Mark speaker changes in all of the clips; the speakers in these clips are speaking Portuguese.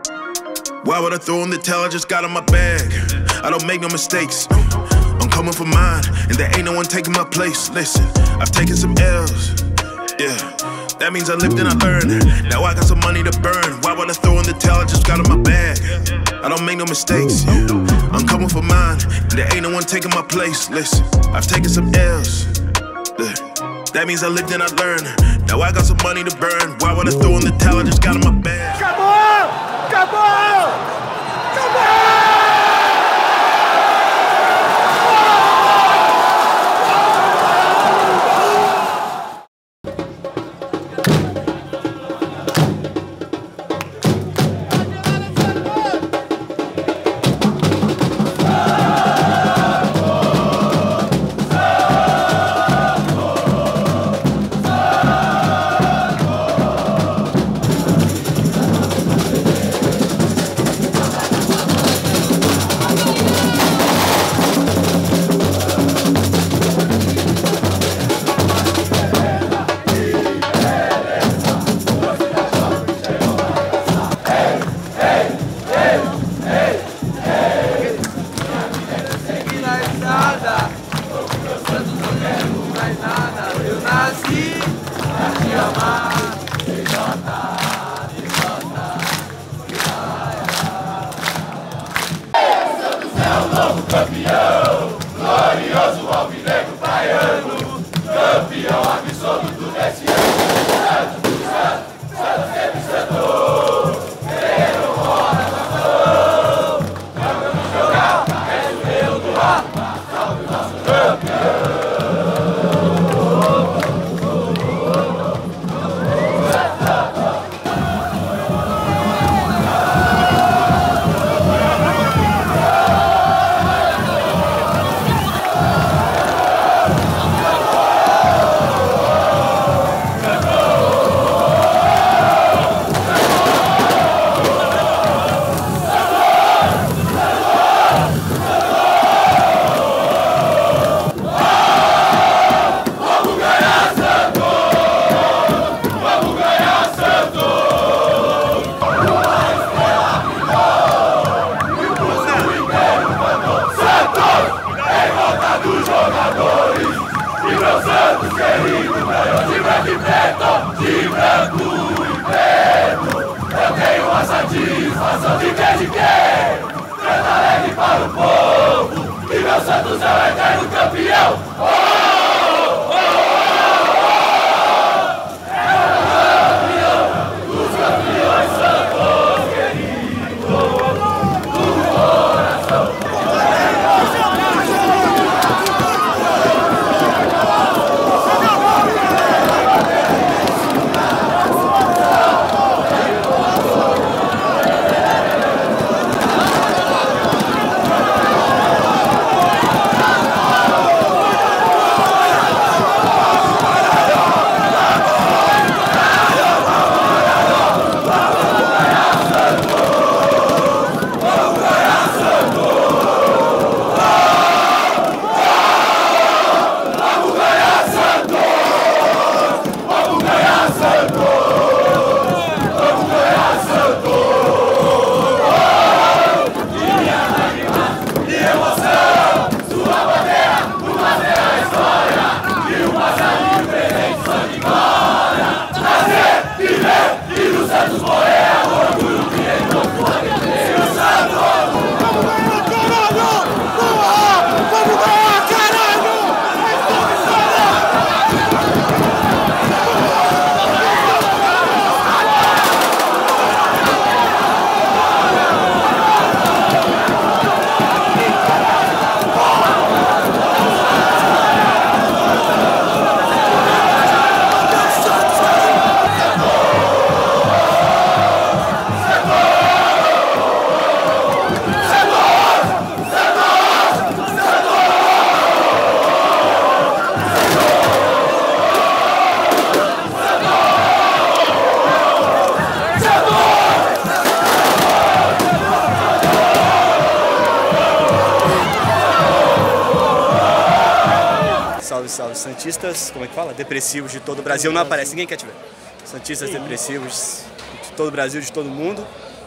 Speaker 1: Why would I throw in the towel? I just got in my bag. I don't make no mistakes. I'm coming for mine, and there ain't no one taking my place. Listen, I've taken some L's. Yeah, that means I lived and I learned. Now I got some money to burn. Why would I throw in the towel? I just got in my bag. I don't make no mistakes. I'm coming for mine, and there ain't no one taking my place. Listen, I've taken some L's. That means I lived and I learned. Now I got some money to burn. Why would I throw in the towel? I just got in my bag.
Speaker 2: Acabou! Acabou! Acabou!
Speaker 3: Campeão, glorioso alvinegro baiano, campeão absoluto desse ano. Santo, sempre santo, guerreiro roda na mão, campeão de jogar, és o rei do ar, salve nosso campeão. De branco e preto, eu tenho a satisfação de quem, canta alegre para o povo, e meu Santos é o eterno campeão.
Speaker 4: Salve santistas, como é que fala? Depressivos de todo o Brasil, não aparece, ninguém quer te ver. Santistas depressivos de todo o Brasil, de todo mundo.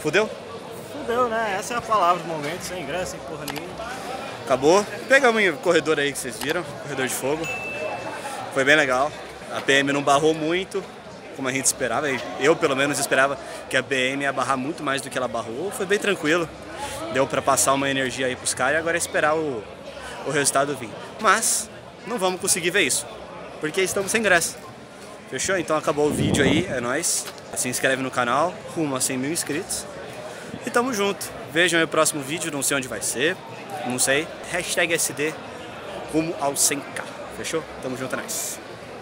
Speaker 4: Fudeu?
Speaker 5: Fudeu, né? Essa é a palavra do momento, sem ingresso, sem porra nenhuma.
Speaker 4: Acabou. Pegamos o corredor aí que vocês viram, corredor de fogo. Foi bem legal. A PM não barrou muito, como a gente esperava. Eu, pelo menos, esperava que a PM ia barrar muito mais do que ela barrou. Foi bem tranquilo. Deu pra passar uma energia aí pros caras e agora é esperar o resultado vir. Mas não vamos conseguir ver isso, porque estamos sem ingresso. Fechou? Então acabou o vídeo aí, é nóis. Se inscreve no canal, rumo a 100 mil inscritos. E tamo junto. Vejam aí o próximo vídeo, não sei onde vai ser, não sei. Hashtag SD, rumo ao 100k. Fechou? Tamo junto, é nóis.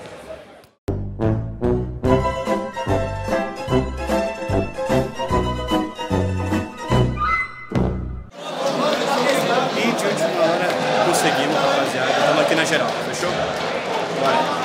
Speaker 4: E de última hora conseguimos, rapaziada. Estamos aqui na geral, fechou? Bora.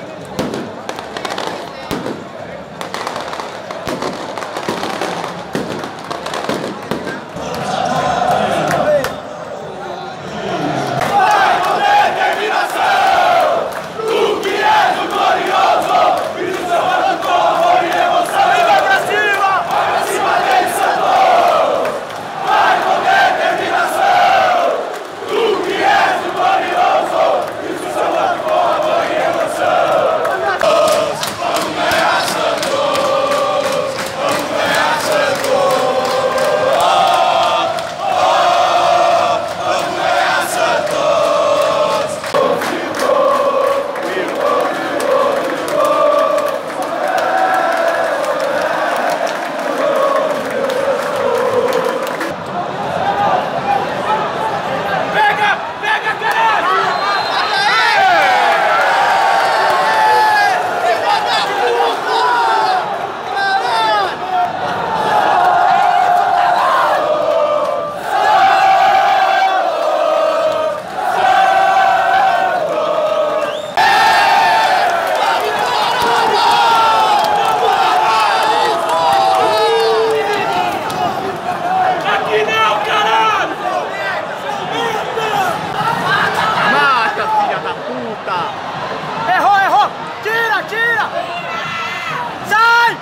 Speaker 2: Errou! Tira! Sai!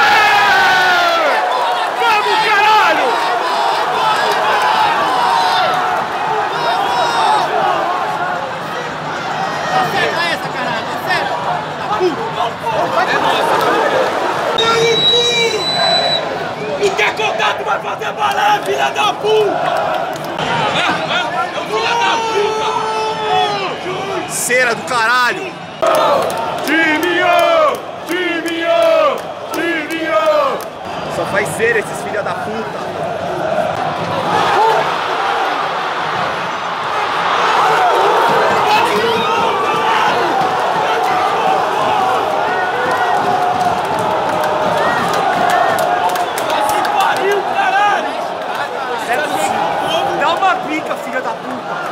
Speaker 2: Vamos, caralho! Acerta essa, caralho! Acerta! Não quer contato, vai fazer balé, filha da puta! É o filho da puta!
Speaker 4: Cera do caralho!
Speaker 2: Time!
Speaker 4: Só faz cera esses filha da puta!
Speaker 2: Dá uma pica, filha da puta!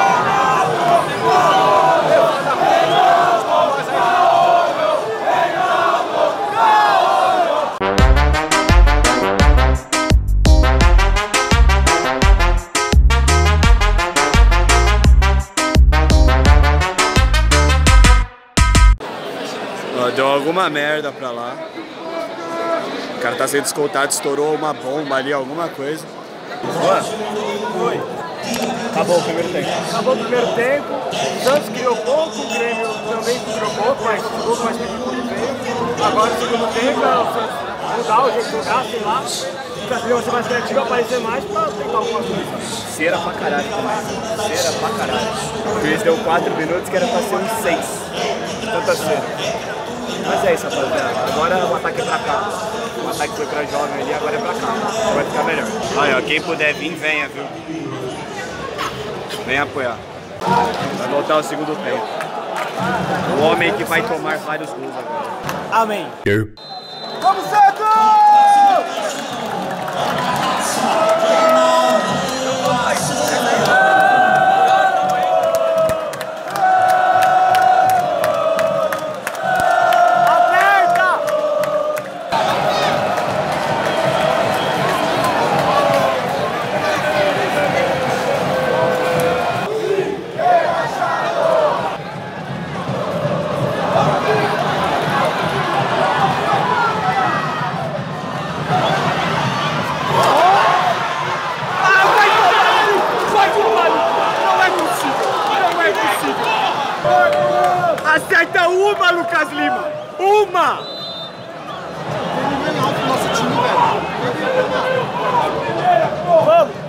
Speaker 4: Deu alguma merda pra lá. O cara tá sendo escoltado, estourou uma bomba ali, alguma coisa.
Speaker 5: Oi. Acabou o primeiro tempo.
Speaker 2: Acabou o primeiro tempo, o Santos criou pouco, o Grêmio também criou pouco, mas pouco mais que veio. Agora no segundo tempo é o Santos mudar o jeito de jogar, sei lá, o Brasileiro ser mais criativo, aparecer mais pra tentar alguma coisa.
Speaker 4: Cera pra caralho também. Cera pra caralho. O juiz deu 4 minutos que era pra ser uns 6. Tanta cera. Mas é isso, rapaziada. Agora o ataque é pra cá. O ataque foi pra jovem ali, agora é pra cá. Vai ficar melhor. Aí, ó, quem puder vir, venha, viu? Venha apoiar. Vai voltar o segundo tempo. O homem que vai tomar vários gols agora.
Speaker 5: Amém.
Speaker 2: Vamos, Santos! Acerta uma, Lucas Lima! Uma!
Speaker 6: Nosso time, velho.
Speaker 2: Vamos!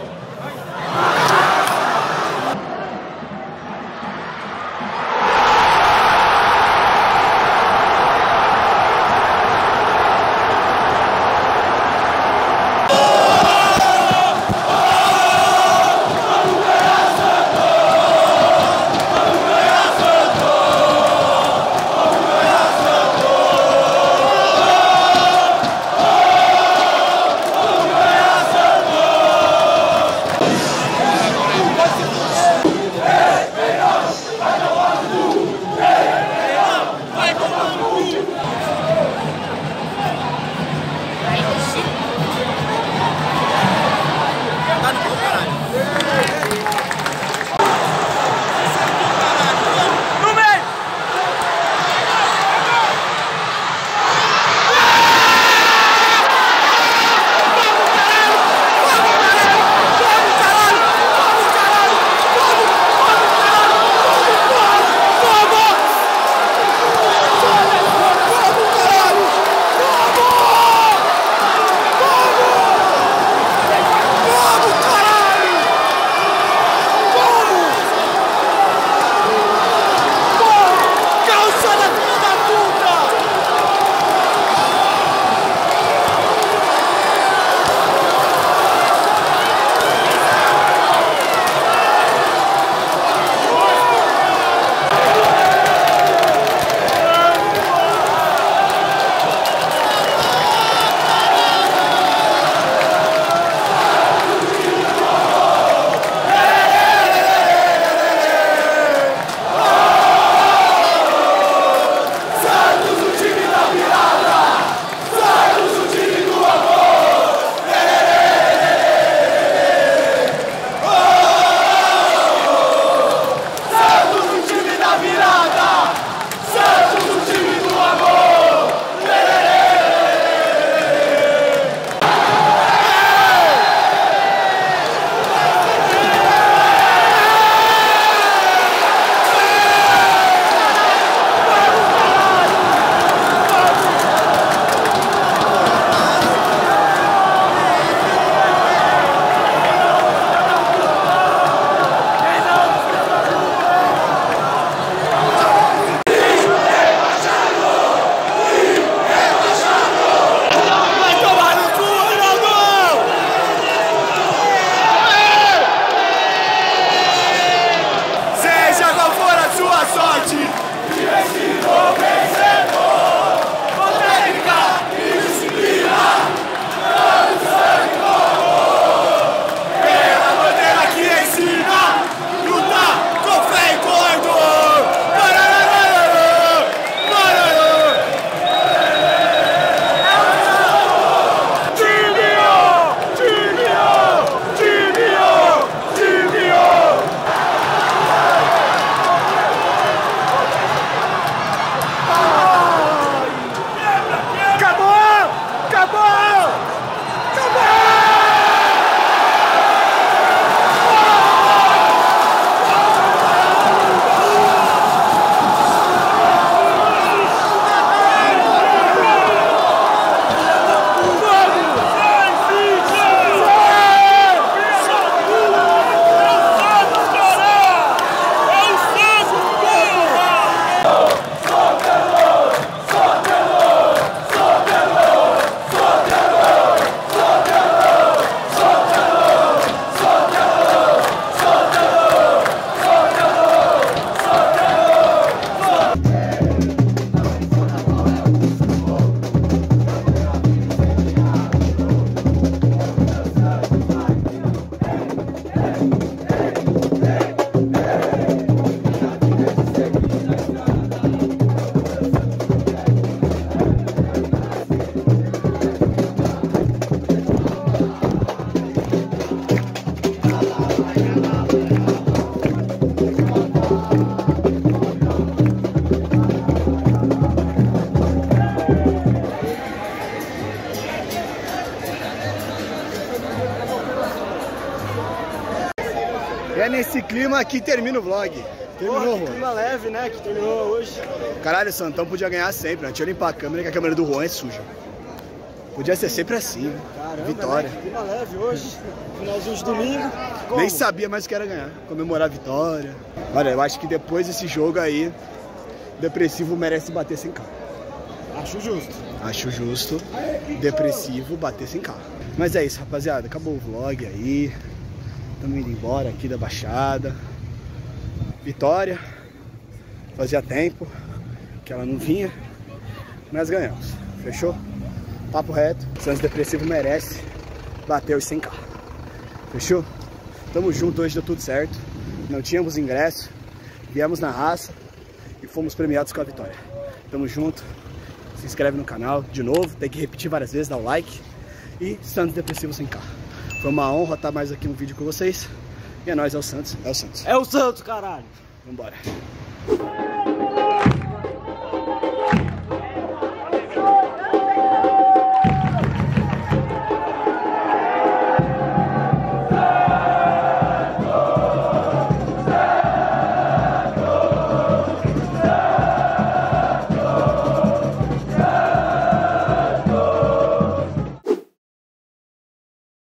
Speaker 6: É nesse clima que termina o vlog.
Speaker 5: Terminou, que clima leve, né? Que terminou hoje.
Speaker 6: Caralho, o Santão podia ganhar sempre, né? Deixa eu limpar a câmera, que a câmera do Juan é suja. Podia ser sempre assim, né?
Speaker 5: Caramba,
Speaker 6: vitória.
Speaker 5: Né? Que clima leve hoje. Finalzinho de domingo. Como?
Speaker 6: Nem sabia mais o que era ganhar. Comemorar a vitória. Olha, eu acho que depois desse jogo aí, Depressivo merece bater sem carro.
Speaker 5: Acho justo.
Speaker 6: Acho justo. Depressivo bater sem carro. Mas é isso, rapaziada. Acabou o vlog aí. Estamos indo embora aqui da Baixada. Vitória. Fazia tempo que ela não vinha. Mas ganhamos. Fechou? Papo reto. Santos Depressivo merece bater os 100k. Fechou? Tamo junto, hoje deu tudo certo. Não tínhamos ingresso. Viemos na raça e fomos premiados com a vitória. Tamo junto. Se inscreve no canal de novo. Tem que repetir várias vezes, dá o like. E Santos Depressivo 100k. Foi uma honra estar mais aqui no vídeo com vocês. E é nóis, é o Santos. É o Santos.
Speaker 5: É o Santos, caralho.
Speaker 6: Vambora.